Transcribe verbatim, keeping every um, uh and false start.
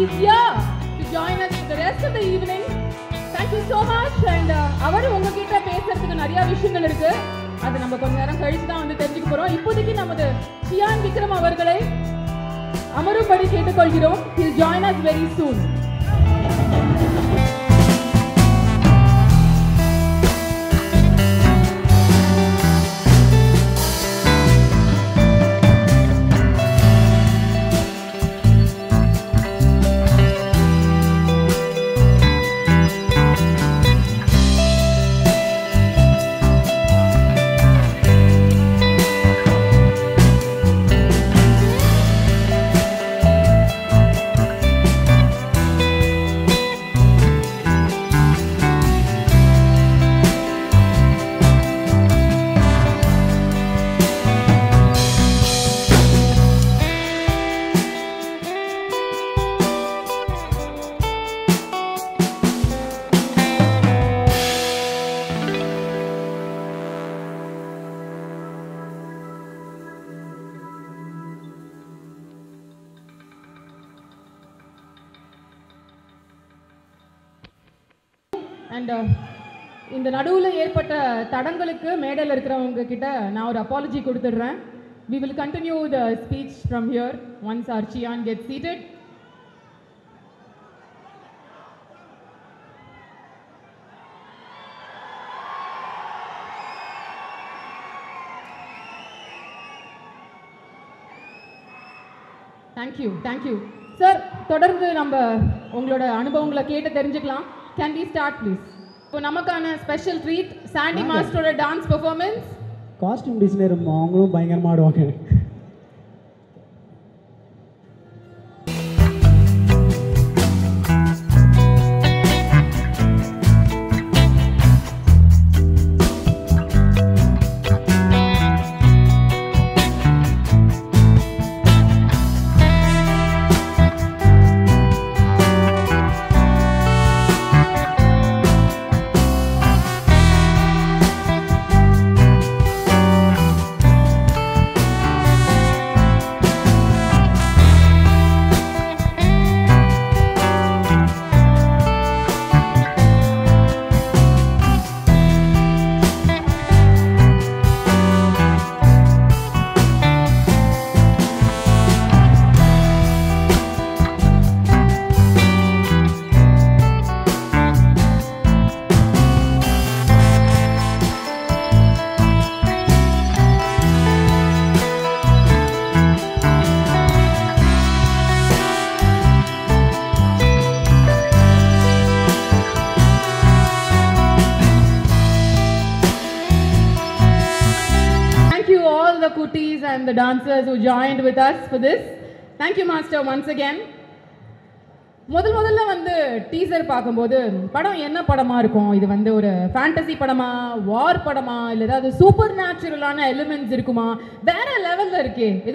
he's here to join us for the rest of the evening. Thank you so much. And அவர் உங்ககிட்ட பேசுறதுக்கு நிறைய விஷயங்கள் இருக்கு. அது நம்ம கொஞ்ச நேரம் கழிச்சு தான் வந்து தெரிஞ்சுக்க போறோம். இப்போதைக்கு நமது சியான் விக்ரம் அவர்களை அமரும்படி கேட்டுக்கொள்கிறோம். He'll join us very soon. And இந்த நடுவில் ஏற்பட்ட தடங்களுக்கு மேடையில் இருக்கிறவங்க கிட்ட நான் ஒரு அப்பாலஜி கொடுத்துடுறேன். We will continue the speech from here once our Chiyan gets seated. Thank you, thank you. Sir, தொடர்ந்து நம்ம உங்களோட அனுபவங்களை கேட்டு தெரிஞ்சுக்கலாம். Can we start please? இப்போ நமக்கான ஸ்பெஷல் ட்ரீட் சாண்டி மாஸ்டரோட டான்ஸ் பெர்ஃபார்மன்ஸ். காஸ்டியூம் டிசைனர் அவங்களும் பயங்கரமாக ஆடுவாங்க. The cuties and the dancers who joined with us for this. Thank you master once again. முதல் முதல்ல வந்து டீசர் பார்க்கும்போது படம் என்ன படமா இருக்கும், இது வந்து ஒரு ஃபேண்டசி படமா, வார் படமா, இல்லை ஏதாவது சூப்பர் நேச்சுரலான எலிமெண்ட்ஸ் இருக்குமா, வேற லெவல்ல இருக்கே.